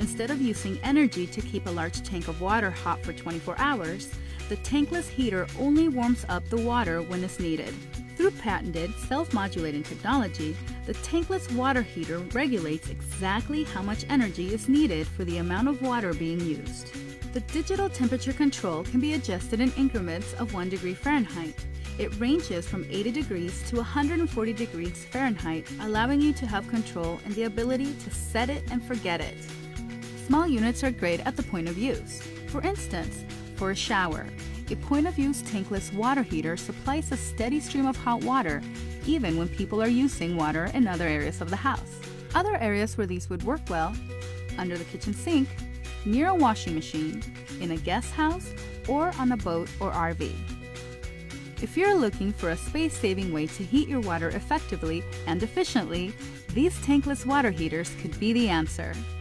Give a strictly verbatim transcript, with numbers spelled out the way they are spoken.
Instead of using energy to keep a large tank of water hot for twenty-four hours, the tankless heater only warms up the water when it's needed. Through patented self-modulating technology, the tankless water heater regulates exactly how much energy is needed for the amount of water being used. The digital temperature control can be adjusted in increments of one degree Fahrenheit. It ranges from eighty degrees to one hundred forty degrees Fahrenheit, allowing you to have control and the ability to set it and forget it. Small units are great at the point of use. For instance, for a shower, a point-of-use tankless water heater supplies a steady stream of hot water even when people are using water in other areas of the house. Other areas where these would work well: under the kitchen sink, near a washing machine, in a guest house, or on a boat or R V. If you're looking for a space-saving way to heat your water effectively and efficiently, these tankless water heaters could be the answer.